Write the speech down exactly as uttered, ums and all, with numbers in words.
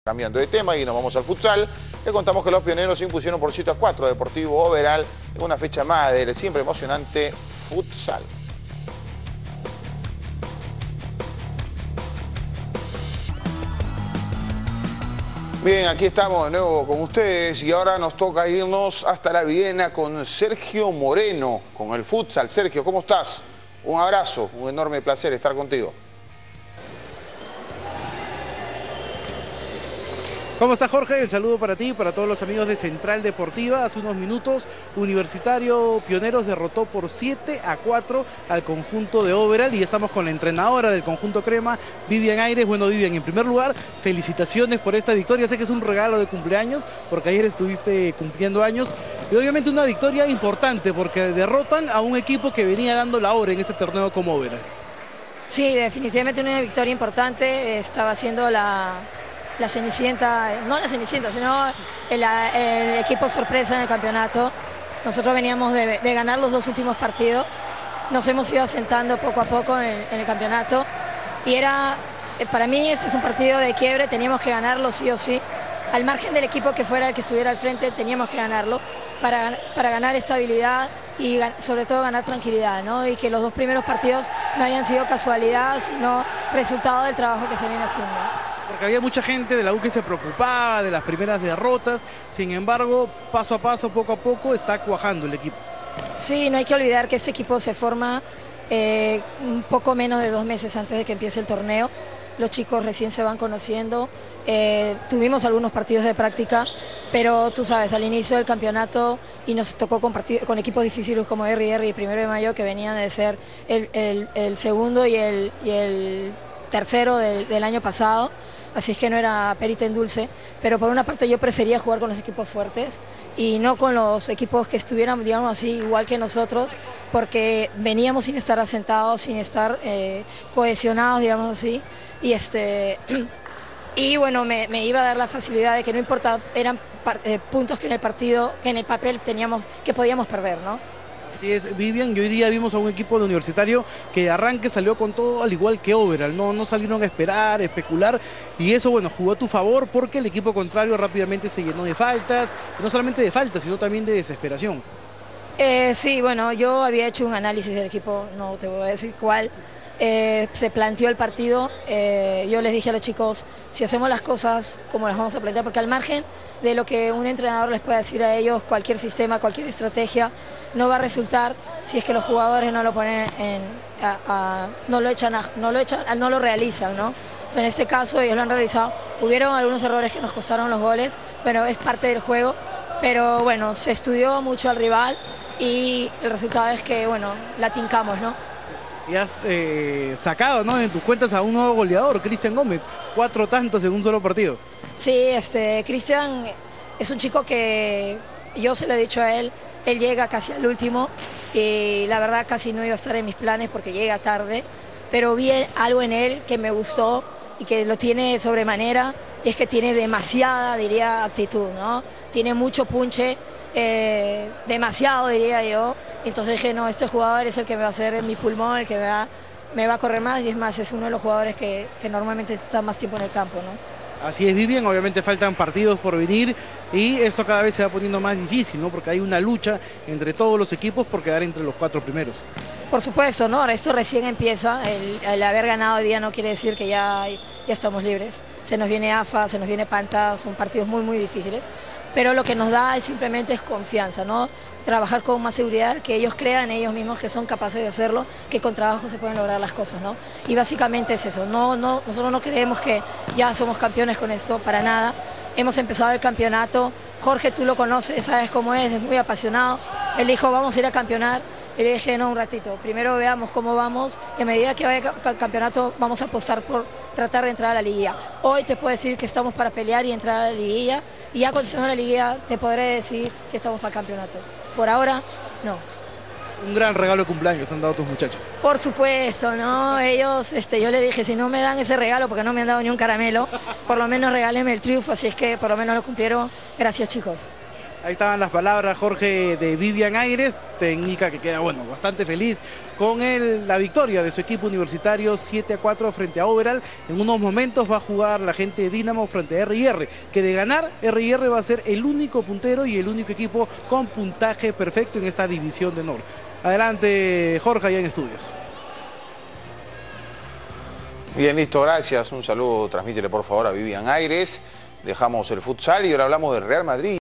Cambiando de tema y nos vamos al futsal, le contamos que los pioneros se impusieron por siete a cuatro a Deportivo Oberal en una fecha más del siempre emocionante futsal. Bien, aquí estamos de nuevo con ustedes y ahora nos toca irnos hasta la Videna con Sergio Moreno, con el futsal. Sergio, ¿cómo estás? Un abrazo, un enorme placer estar contigo. ¿Cómo está, Jorge? El saludo para ti y para todos los amigos de Central Deportiva. Hace unos minutos, Universitario Pioneros derrotó por siete a cuatro al conjunto de Oberal y estamos con la entrenadora del conjunto crema, Vivian Ayres. Bueno, Vivian, en primer lugar, felicitaciones por esta victoria. Sé que es un regalo de cumpleaños porque ayer estuviste cumpliendo años y obviamente una victoria importante porque derrotan a un equipo que venía dando la hora en este torneo como Oberal. Sí, definitivamente una victoria importante. Estaba haciendo la... la Cenicienta, no la Cenicienta, sino el, el equipo sorpresa en el campeonato. Nosotros veníamos de, de ganar los dos últimos partidos, nos hemos ido asentando poco a poco en el, en el campeonato y era, para mí este es un partido de quiebre, teníamos que ganarlo sí o sí, al margen del equipo que fuera el que estuviera al frente, teníamos que ganarlo para, para ganar estabilidad y sobre todo ganar tranquilidad, ¿no? Y que los dos primeros partidos no hayan sido casualidad, sino resultado del trabajo que se viene haciendo. Porque había mucha gente de la U que se preocupaba de las primeras derrotas, sin embargo, paso a paso, poco a poco, está cuajando el equipo. Sí, no hay que olvidar que este equipo se forma eh, un poco menos de dos meses antes de que empiece el torneo. Los chicos recién se van conociendo, eh, tuvimos algunos partidos de práctica, pero tú sabes, al inicio del campeonato y nos tocó con, con equipos difíciles como R y R y Primero de Mayo, que venían de ser el, el, el segundo y el, y el tercero del, del año pasado. Así es que no era perita en dulce, pero por una parte yo prefería jugar con los equipos fuertes y no con los equipos que estuvieran, digamos así, igual que nosotros, porque veníamos sin estar asentados, sin estar eh, cohesionados, digamos así, y este y bueno, me, me iba a dar la facilidad de que no importa, eran eh, puntos que en el partido, que en el papel teníamos, que podíamos perder, ¿no? Así es, Vivian, y hoy día vimos a un equipo de Universitario que de arranque salió con todo al igual que Oberal, no, no salieron a esperar, a especular, y eso, bueno, jugó a tu favor porque el equipo contrario rápidamente se llenó de faltas, no solamente de faltas, sino también de desesperación. Eh, sí, bueno, yo había hecho un análisis del equipo, no te voy a decir cuál. Eh, se planteó el partido, eh, yo les dije a los chicos, si hacemos las cosas como las vamos a plantear, porque al margen de lo que un entrenador les pueda decir a ellos, cualquier sistema, cualquier estrategia, no va a resultar si es que los jugadores no lo ponen en, a, a, no lo echan, a, no lo echan, no lo realizan, ¿no? O sea, en este caso ellos lo han realizado, hubieron algunos errores que nos costaron los goles, bueno, es parte del juego, pero bueno, se estudió mucho al rival y el resultado es que, bueno, la tincamos, ¿no? Y has eh, sacado, ¿no?, en tus cuentas a un nuevo goleador, Cristian Gómez, cuatro tantos en un solo partido. Sí, este, Cristian es un chico que yo se lo he dicho a él, él llega casi al último y la verdad casi no iba a estar en mis planes porque llega tarde, pero vi algo en él que me gustó y que lo tiene sobremanera, y es que tiene demasiada, diría, actitud, ¿no? Tiene mucho punche, eh, demasiado, diría yo. Entonces dije, no, este jugador es el que me va a hacer mi pulmón, el que me va, me va a correr más, y es más, es uno de los jugadores que, que normalmente está más tiempo en el campo, ¿no? Así es, Vivian, obviamente faltan partidos por venir y esto cada vez se va poniendo más difícil, ¿no? Porque hay una lucha entre todos los equipos por quedar entre los cuatro primeros. Por supuesto, ¿no? Esto recién empieza, el, el haber ganado hoy día no quiere decir que ya, ya estamos libres. Se nos viene A F A, se nos viene Panta, son partidos muy, muy difíciles, pero lo que nos da es simplemente es confianza, ¿no? Trabajar con más seguridad, que ellos crean ellos mismos que son capaces de hacerlo, que con trabajo se pueden lograr las cosas, ¿no? Y básicamente es eso, no, no, nosotros no creemos que ya somos campeones con esto, para nada. Hemos empezado el campeonato, Jorge, tú lo conoces, sabes cómo es, es muy apasionado. Él dijo, vamos a ir a campeonar. Y le dije, no, un ratito, primero veamos cómo vamos y a medida que vaya el campeonato vamos a apostar por tratar de entrar a la liguilla. Hoy te puedo decir que estamos para pelear y entrar a la liguilla, y ya cuando estemos en la liguilla te podré decir si estamos para el campeonato. Por ahora, no. Un gran regalo de cumpleaños te han dado tus muchachos. Por supuesto, ¿no? Ellos, este, yo les dije, si no me dan ese regalo, porque no me han dado ni un caramelo, por lo menos regálenme el triunfo, así es que por lo menos lo cumplieron. Gracias, chicos. Ahí estaban las palabras, Jorge, de Vivian Ayres. técnica, que queda, bueno, bastante feliz con el, la victoria de su equipo universitario siete a cuatro frente a Oberall. En unos momentos va a jugar la gente de Dinamo frente a R y R, que de ganar R y R va a ser el único puntero y el único equipo con puntaje perfecto en esta división de honor. Adelante, Jorge, allá en estudios. Bien, listo, gracias. Un saludo, transmítele por favor a Vivian Aires. Dejamos el futsal y ahora hablamos del Real Madrid.